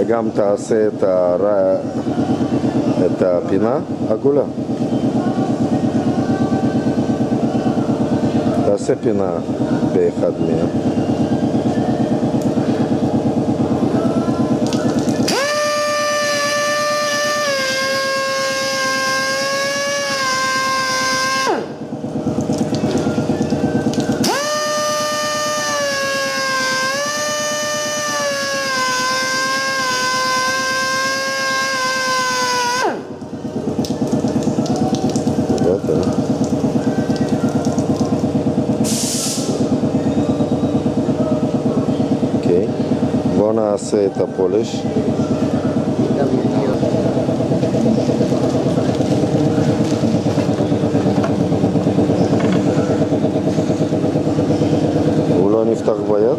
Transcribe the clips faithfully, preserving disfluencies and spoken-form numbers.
וגם תעשה את, הר... את הפינה עגולה. תעשה פינה באחד מהם. בואו נעשה את הפולש. הוא לא נפתח ביד?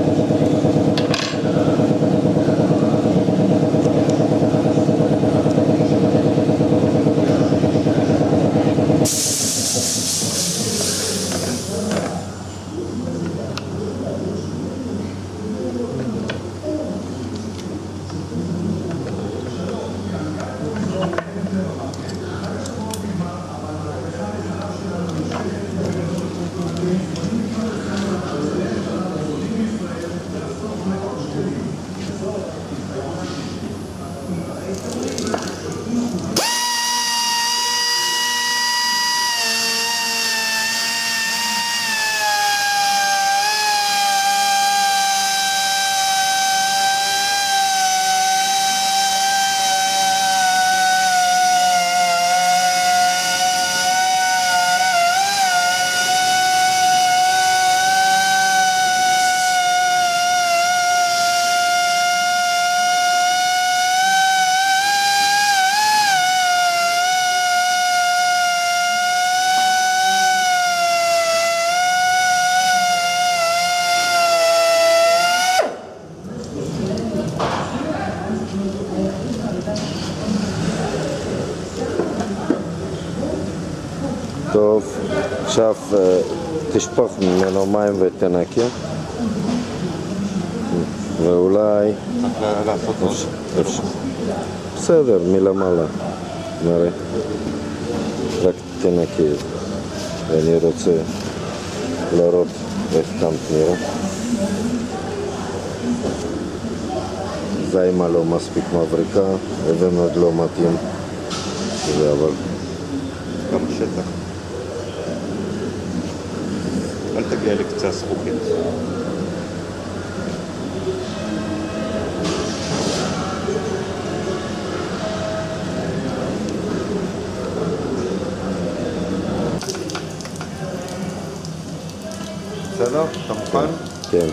טוב, עכשיו תשפוך ממנו מים ותנקה, ואולי בסדר, מלמעלה נראה, רק תנקה. ואני רוצה לראות איך כאן נראה. זיימה לא מספיק מבריקה, אבן עוד לא מתאים, אבל גם שטח. אל תגיע לקצה הזכוכית. בסדר? אתה מוכן? כן.